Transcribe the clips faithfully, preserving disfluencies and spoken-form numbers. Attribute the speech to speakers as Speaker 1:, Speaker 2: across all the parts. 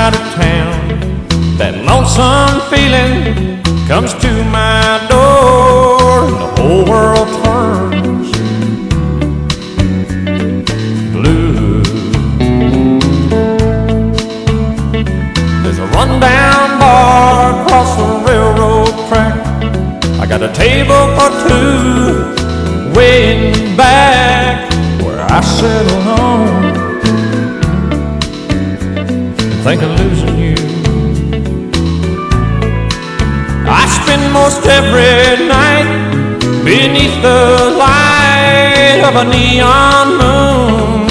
Speaker 1: side of town, that lonesome feeling comes to my door, and the whole world turns blue. There's a rundown bar across the railroad track. I got a table for two way in the back where I settle home and think of losing you. I spend most every night beneath the light of a neon moon.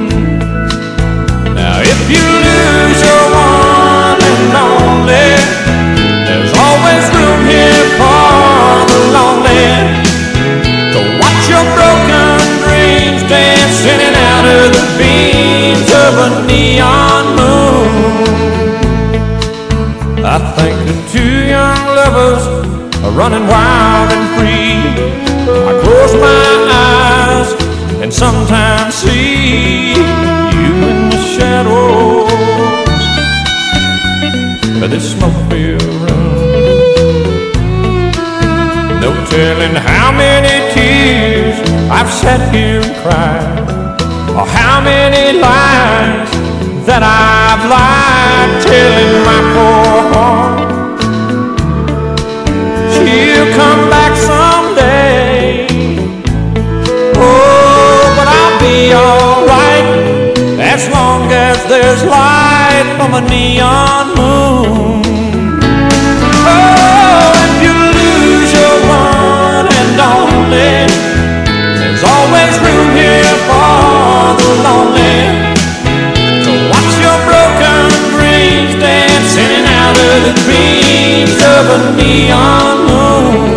Speaker 1: Now if you lose your one and only, there's always room here for the lonely to watch your broken dreams dance in and out of the beams of a neon moon. I think the two young lovers are running wild and free. I close my eyes and sometimes see you in the shadows of this smoke-filled room. No telling how many tears I've sat here and cried, or how many lies that I've lied, telling my poor heart she'll come back someday. Oh, but I'll be alright as long as there's light from a neon moon. Oh, if you lose your one and only, there's always room here for the lonely to watch your broken dreams dance in and out of the dreams of a neon moon.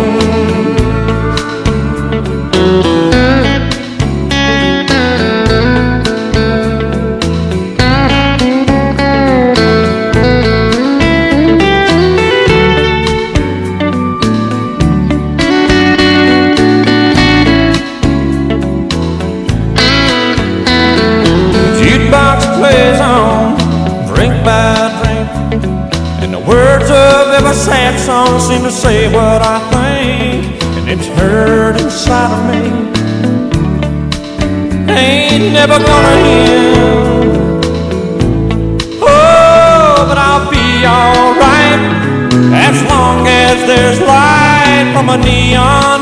Speaker 1: A sad song seems to say what I think, and it's heard inside of me. Ain't never gonna end. Oh, but I'll be alright as long as there's light from a neon